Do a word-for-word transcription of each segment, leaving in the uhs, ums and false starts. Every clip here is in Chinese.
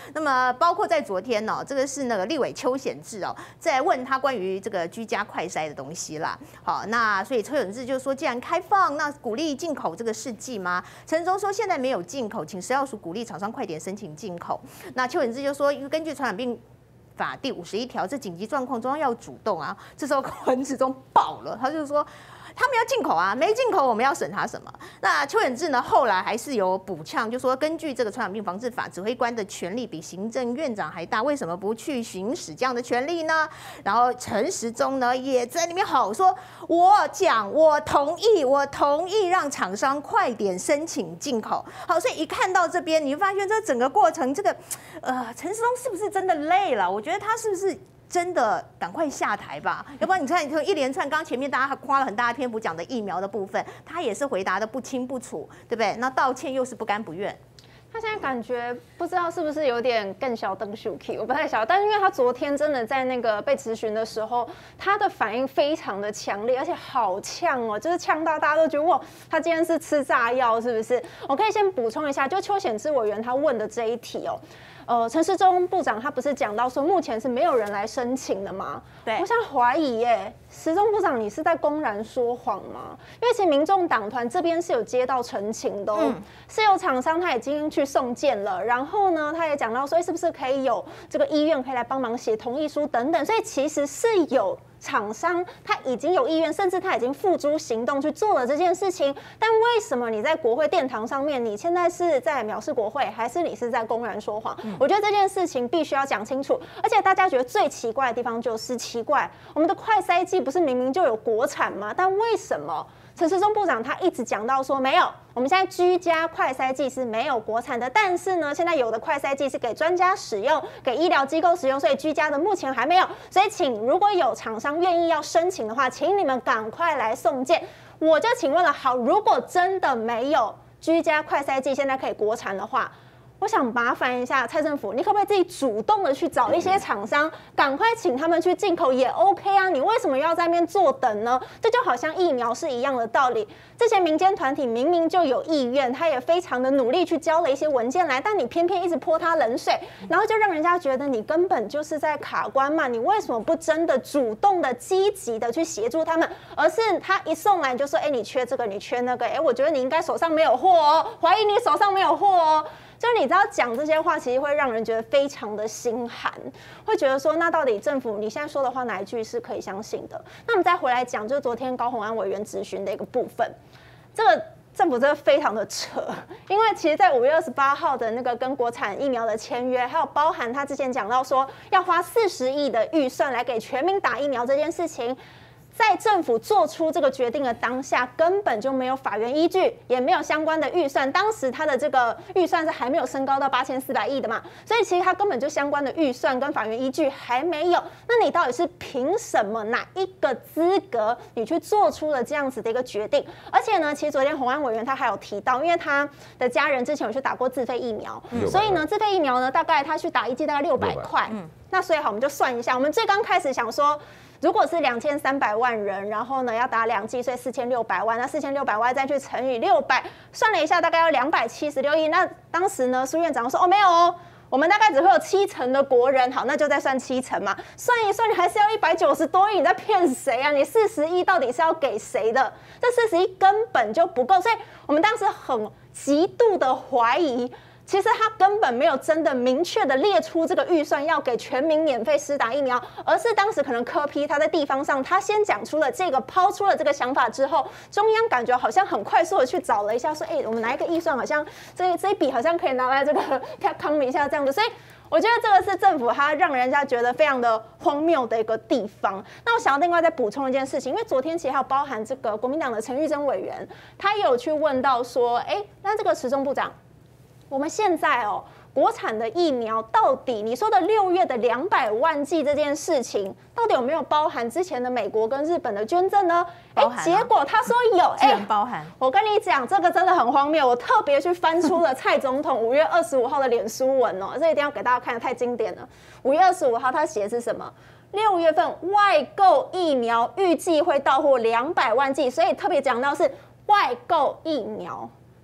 那么包括在昨天哦，这个是那个立委邱显智哦，在问他关于这个居家快筛的东西啦。好，那所以邱显智就说，既然开放，那鼓励进口这个试剂吗？陈忠说现在没有进口，请食药署鼓励厂商快点申请进口。那邱显智就说，因为根据传染病法第五十一条，这紧急状况中央要主动啊。这时候陈时中爆了，他就说。他们要进口啊，没进口我们要审他什么？那邱显智呢？后来还是有补呛，就说根据这个传染病防治法，指挥官的权力比行政院长还大，为什么不去行使这样的权利呢？然后陈时中呢也在里面吼说：“我讲，我同意，我同意让厂商快点申请进口。”好，所以一看到这边，你会发现这整个过程，这个呃，陈时中是不是真的累了？我觉得他是不是？真的赶快下台吧，要不然你看，你一连串刚刚前面大家花了很大的篇幅讲的疫苗的部分，他也是回答的不清不楚，对不对？那道歉又是不甘不愿。 他现在感觉不知道是不是有点更小灯 Shuki， 我不太晓得。但是因为他昨天真的在那个被质询的时候，他的反应非常的强烈，而且好呛哦，就是呛到大家都觉得哇，他今天是吃炸药是不是？我可以先补充一下，就邱显智委员他问的这一题哦。呃，陈时中部长他不是讲到说，目前是没有人来申请的吗？对，我想怀疑耶，时中部长你是在公然说谎吗？因为其实民众党团这边是有接到陈情的、哦，嗯、是有厂商他已经去送件了，然后呢，他也讲到说，哎，是不是可以有这个医院可以来帮忙写同意书等等，所以其实是有。厂商他已经有意愿，甚至他已经付诸行动去做了这件事情，但为什么你在国会殿堂上面，你现在是在藐视国会，还是你是在公然说谎？嗯、我觉得这件事情必须要讲清楚。而且大家觉得最奇怪的地方就是奇怪，我们的快筛剂不是明明就有国产吗？但为什么？陈时中部长他一直讲到说没有，我们现在居家快筛剂是没有国产的，但是呢，现在有的快筛剂是给专家使用，给医疗机构使用，所以居家的目前还没有。所以请如果有厂商愿意要申请的话，请你们赶快来送件。我就请问了，好，如果真的没有居家快筛剂现在可以国产的话，我想麻烦一下蔡政府，你可不可以自己主动的去找一些厂商，赶快请他们去进口也 OK 啊？你为什么要在那边坐等呢？这就好像疫苗是一样的道理。这些民间团体明明就有意愿，他也非常的努力去交了一些文件来，但你偏偏一直泼他冷水，然后就让人家觉得你根本就是在卡关嘛。你为什么不真的主动的、积极的去协助他们，而是他一送来你就说，哎，你缺这个，你缺那个，哎，我觉得你应该手上没有货哦，怀疑你手上没有货哦。就是你知道讲这些话，其实会让人觉得非常的心寒，会觉得说，那到底政府你现在说的话哪一句是可以相信的？那我们再回来讲，就是昨天高虹安委员质询的一个部分，这个政府真的非常的扯，因为其实，在五月二十八号的那个跟国产疫苗的签约，还有包含他之前讲到说要花四十亿的预算来给全民打疫苗这件事情。在政府做出这个决定的当下，根本就没有法源依据，也没有相关的预算。当时他的这个预算是还没有升高到八千四百亿的嘛，所以其实他根本就相关的预算跟法源依据还没有。那你到底是凭什么，哪一个资格，你去做出了这样子的一个决定？而且呢，其实昨天虹安委员他还有提到，因为他的家人之前有去打过自费疫苗，嗯、所以呢，自费疫苗呢，大概他去打一剂大概六百块。嗯，那所以好，我们就算一下，我们最刚开始想说。如果是两千三百万人，然后呢要打两剂，所以四千六百万，那四千六百万再去乘以六百，算了一下，大概要两百七十六亿。那当时呢，苏院长说：“哦，没有哦，我们大概只会有七成的国人，好，那就再算七成嘛。算一算，你还是要一百九十多亿，你在骗谁啊？你四十亿到底是要给谁的？这四十亿根本就不够，所以我们当时很极度的怀疑。”其实他根本没有真的明确的列出这个预算要给全民免费施打疫苗，而是当时可能柯 P 他在地方上，他先讲出了这个，抛出了这个想法之后，中央感觉好像很快速的去找了一下，说，哎、欸，我们哪一个预算好像这这一笔好像可以拿来这个康一下这样子，所以。我觉得这个是政府它让人家觉得非常的荒谬的一个地方。那我想要另外再补充一件事情，因为昨天其实还有包含这个国民党的陈玉珍委员，他也有去问到说，哎，那这个时中部长，我们现在哦。国产的疫苗到底你说的六月的两百万剂这件事情，到底有没有包含之前的美国跟日本的捐赠呢？哎、啊，结果他说有，哎， 包含。 我跟你讲，这个真的很荒谬。我特别去翻出了蔡总统五月二十五号的脸书文哦，这一定要给大家看，太经典了。五月二十五号他写的是什么？六月份外购疫苗预计会到货两百万剂，所以特别讲到是外购疫苗。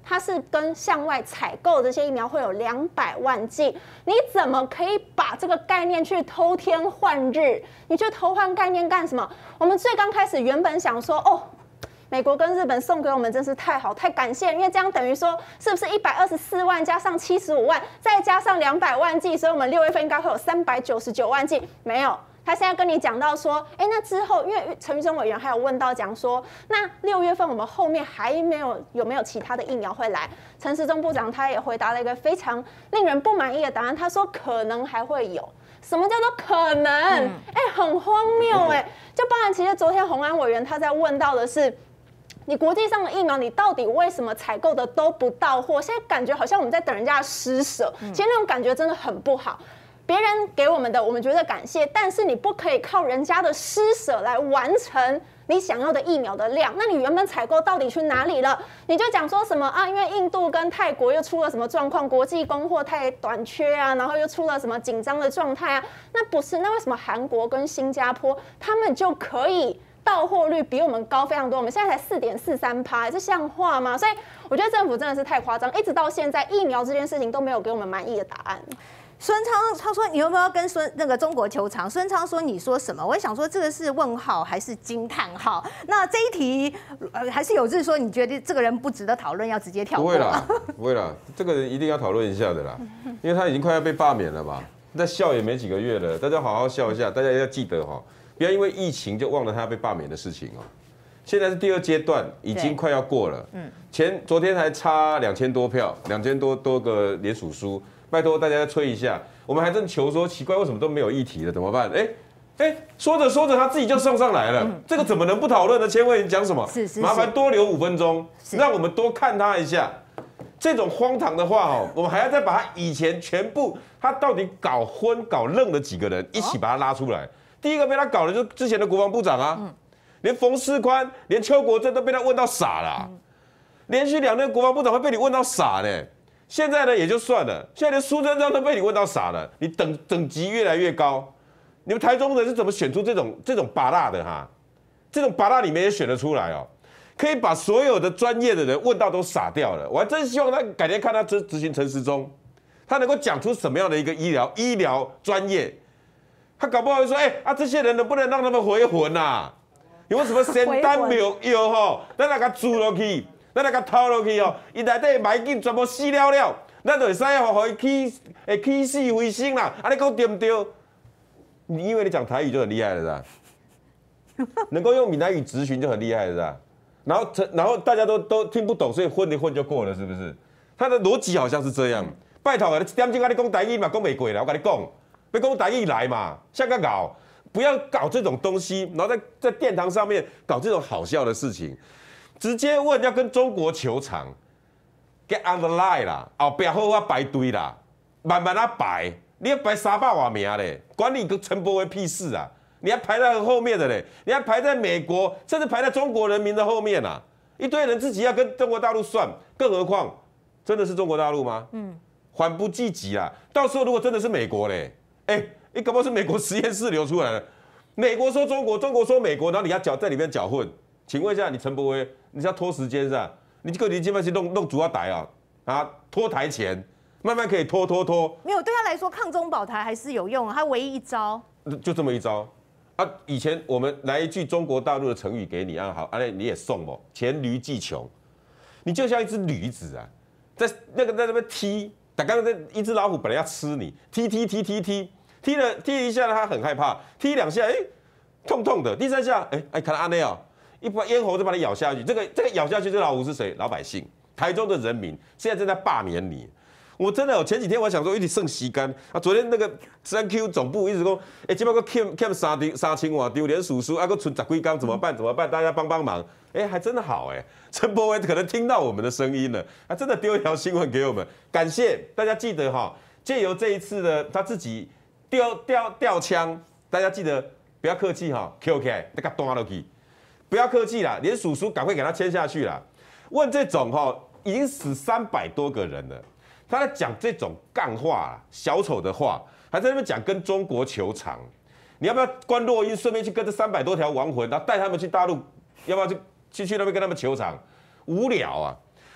它是跟向外采购这些疫苗会有两百万剂，你怎么可以把这个概念去偷天换日？你去偷换概念干什么？我们最刚开始原本想说，哦。美国跟日本送给我们真是太好，太感谢，因为这样等于说是不是一百二十四万加上七十五万，再加上两百万剂，所以我们六月份应该会有三百九十九万剂。没有，他现在跟你讲到说，哎、欸，那之后，因为陈玉珍委员还有问到讲说，那六月份我们后面还没有有没有其他的疫苗会来？陈时中部长他也回答了一个非常令人不满意的答案，他说可能还会有。什么叫做可能？哎、嗯欸，很荒谬哎、欸！就包含其实昨天洪安委员他在问到的是。你国际上的疫苗，你到底为什么采购的都不到货？现在感觉好像我们在等人家的施舍，其实那种感觉真的很不好。别人给我们的，我们觉得感谢，但是你不可以靠人家的施舍来完成你想要的疫苗的量。那你原本采购到底去哪里了？你就讲说什么啊？因为印度跟泰国又出了什么状况，国际供货太短缺啊，然后又出了什么紧张的状态啊？那不是，那为什么韩国跟新加坡他们就可以？到货率比我们高非常多，我们现在才四点四三趴，这像话吗？所以我觉得政府真的是太夸张，一直到现在疫苗这件事情都没有给我们满意的答案。 孙昌他说你有没有跟孙那个中国求偿？孙昌说你说什么？我也想说这个是问号还是惊叹号？那这一题呃还是有志说你觉得这个人不值得讨论，要直接跳过？ 不会啦，不会啦，这个人一定要讨论一下的啦，因为他已经快要被罢免了嘛，再笑也没几个月了，大家好好笑一下，大家要记得哈。不要因为疫情就忘了他被罢免的事情哦。现在是第二阶段，已经快要过了。嗯，前昨天还差两千多票，两千多多个联署书，拜托大家再催一下。我们还真求说，奇怪为什么都没有议题了，怎么办？哎哎，说着说着他自己就送上来了，嗯、这个怎么能不讨论呢？千惠你讲什么？ 是是是， 麻烦多留五分钟，让我们多看他一下。这种荒唐的话哦，我们还要再把他以前全部他到底搞昏搞愣的几个人一起把他拉出来。第一个被他搞的就是之前的国防部长啊，嗯、连冯世宽、连邱国正都被他问到傻了、啊，嗯、连续两任国防部长会被你问到傻呢。现在呢也就算了，现在连苏贞昌都被你问到傻了，你等等级越来越高。你们台中人是怎么选出这种这种拔辣的哈？这种拔辣里面也选得出来哦，可以把所有的专业的人问到都傻掉了。我还真希望他改天看他执执行陈时中，他能够讲出什么样的一个医疗医疗专业。他搞不好会说，哎、欸、啊，这些人能不能让他们回魂啊？有什么仙丹妙药吼，咱来甲注落去，咱来甲掏落去哦，伊内底霾菌全部死了了，咱就会使吼，互伊起诶起死回生啦。啊，你讲对不对？你以为你讲台语就很厉害了是吧？能够用闽南语质询就很厉害了是吧？然后然后大家都都听不懂，所以混一混就过了，是不是？他的逻辑好像是这样。拜托啊，你点钟啊，你讲台语嘛，讲袂过啦，我跟你讲。别跟我打一来嘛，像个搞，不要搞这种东西，然后在在殿堂上面搞这种好笑的事情，直接问要跟中国求偿 ，get on the line 啦，后边好好排队啦，慢慢啊排，你要排三百多名嘞，管你个陈柏惟屁事啊！你还排在很后面的嘞，你还排在美国，甚至排在中国人民的后面啊！一堆人自己要跟中国大陆算，更何况真的是中国大陆吗？嗯，缓不济急啊！到时候如果真的是美国嘞。哎、欸，你搞不好是美国实验室流出来的，美国说中国，中国说美国，然后你要搅在里面搅混。请问一下，你陈柏惟，你是要拖时间是吧？你这个你基本上弄弄主要台啊，啊拖台前，慢慢可以拖拖拖。 没有，对他来说抗中保台还是有用，他唯一一招就这么一招啊。以前我们来一句中国大陆的成语给你啊，好，啊你也送哦，黔驴技穷，你就像一只驴子啊，在那个在那边踢。刚刚那一只老虎本来要吃你，踢踢踢踢踢踢了踢一下呢，它很害怕，踢两下，哎、欸，痛痛的。第三下，哎、欸、哎，看到阿内哦，一把咽喉就把你咬下去。这个这个咬下去，这老虎是谁？老百姓，台中的人民，现在正在罢免你。我真的有前几天我想说一直剩时间啊，昨天那个三 Q 总部一直说，哎、欸，这边个欠欠三丢三千万丢连署书，啊，个存十几天怎么办？怎么办？大家帮帮忙。哎、欸，还真的好哎、欸，陈柏惟可能听到我们的声音了，还真的丢一条新闻给我们，感谢大家记得哈，借由这一次的他自己吊吊吊枪，大家记得不要客气哈 ，Q K 那个端落去，不要客气啦，连署书赶快给他签下去啦。问这种哈，已经死三百多个人了。他在讲这种干话、小丑的话，还在那边讲跟中国求偿。你要不要关落音，顺便去跟这三百多条亡魂，然后带他们去大陆？要不要去去去那边跟他们求偿？无聊啊！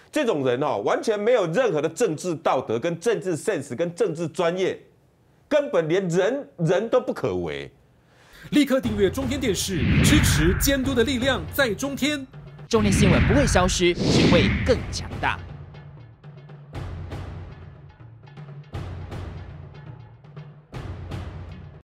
这种人哦，完全没有任何的政治道德、跟政治 sense、跟政治专业，根本连人人都不可为。 立刻订阅中天电视，支持监督的力量在中天。 中天新闻不会消失，只会更强大。